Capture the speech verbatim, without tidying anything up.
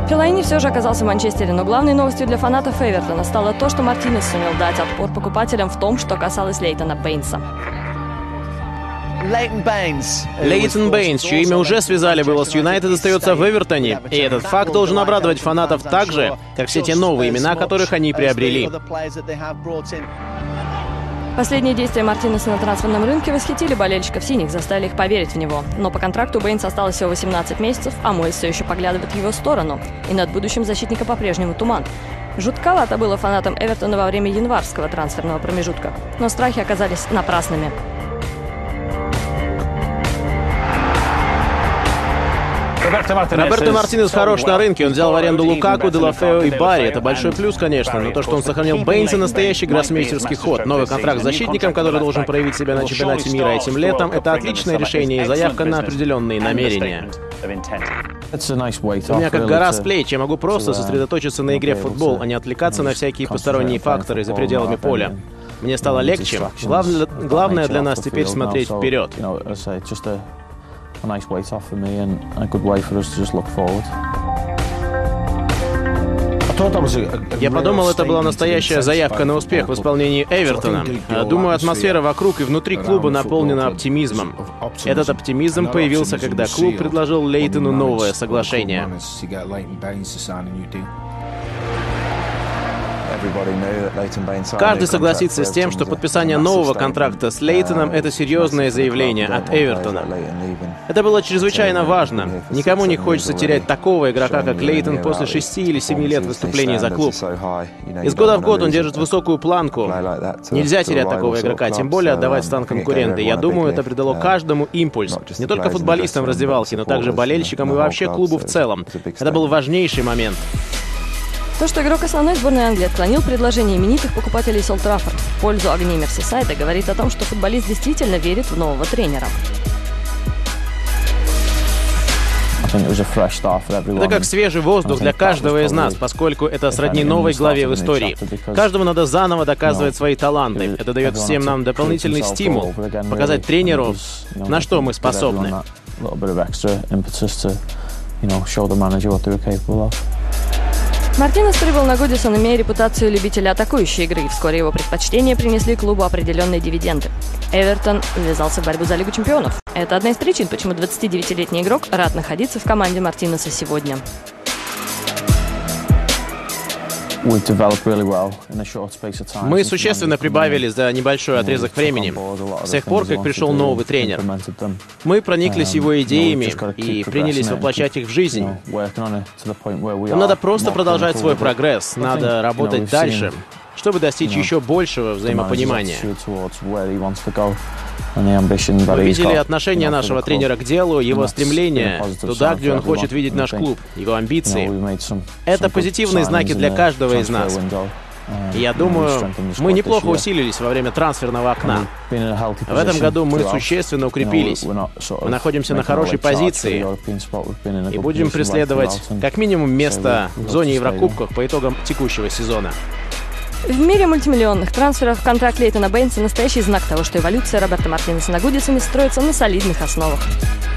Фелайни все же оказался в Манчестере, но главной новостью для фанатов Эвертона стало то, что Мартинес сумел дать отпор покупателям в том, что касалось Лейтона Бэйнса. Лейтон Бэйнс, чье имя уже связали было с Юнайтед, остается в Эвертоне. И этот факт должен обрадовать фанатов так же, как все те новые имена, которых они приобрели. Последние действия Мартинеса на трансферном рынке восхитили болельщиков синих, заставили их поверить в него. Но по контракту Бэйнс осталось всего восемнадцать месяцев, а Мойс все еще поглядывает в его сторону. И над будущим защитника по-прежнему туман. Жутковато было фанатам Эвертона во время январского трансферного промежутка. Но страхи оказались напрасными. Роберто Мартинес хорош на рынке. Он взял в аренду Лукаку, Делафео и Барри. Это большой плюс, конечно. Но то, что он сохранил Бэйнса, настоящий гроссмейстерский ход. Новый контракт с защитником, который должен проявить себя на чемпионате мира этим летом, это отличное решение и заявка на определенные намерения. У меня как гора с плеч. Я могу просто сосредоточиться на игре в футбол, а не отвлекаться на всякие посторонние факторы за пределами поля. Мне стало легче. Главное, главное для нас теперь смотреть вперед. A nice weight off for me and a good way for us to just look forward. Я подумал, это была настоящая заявка на успех в исполнении Эвертона. Думаю, атмосфера вокруг и внутри клуба наполнена оптимизмом. Этот оптимизм появился, когда клуб предложил Лейтону новое соглашение. Каждый согласится с тем, что подписание нового контракта с Лейтоном — это серьезное заявление от Эвертона. Это было чрезвычайно важно. Никому не хочется терять такого игрока, как Лейтон, после шести или семи лет выступлений за клуб. Из года в год он держит высокую планку. Нельзя терять такого игрока, тем более отдавать в стан конкуренты. Я думаю, это придало каждому импульс. Не только футболистам в раздевалке, но также болельщикам и вообще клубу в целом. Это был важнейший момент. То, что игрок основной сборной Англии отклонил предложение именитых покупателей с Олд Траффорд в пользу огней Мерсисайда, говорит о том, что футболист действительно верит в нового тренера. Это как свежий воздух для каждого из нас, поскольку это сродни новой главе в истории. Каждому надо заново доказывать свои таланты. Это дает всем нам дополнительный стимул, показать тренеру, на что мы способны. Мартинес прибыл на Гудисон, имея репутацию любителя атакующей игры, и вскоре его предпочтения принесли клубу определенные дивиденды. Эвертон ввязался в борьбу за Лигу чемпионов. Это одна из причин, почему двадцатидевятилетний игрок рад находиться в команде Мартинеса сегодня. Мы существенно прибавили за небольшой отрезок времени, с тех пор, как пришел новый тренер. Мы прониклись его идеями и принялись воплощать их в жизнь. Нам надо просто продолжать свой прогресс, надо работать дальше, чтобы достичь еще большего взаимопонимания. Мы видели отношение нашего тренера к делу, его стремление туда, где он хочет видеть наш клуб, его амбиции. Это позитивные знаки для каждого из нас. И я думаю, мы неплохо усилились во время трансферного окна. В этом году мы существенно укрепились. Мы находимся на хорошей позиции и будем преследовать как минимум место в зоне Еврокубков по итогам текущего сезона. В мире мультимиллионных трансферов контракт Лейтона Бэйнса — настоящий знак того, что эволюция Роберто Мартинеса на Гудисоне строится на солидных основах.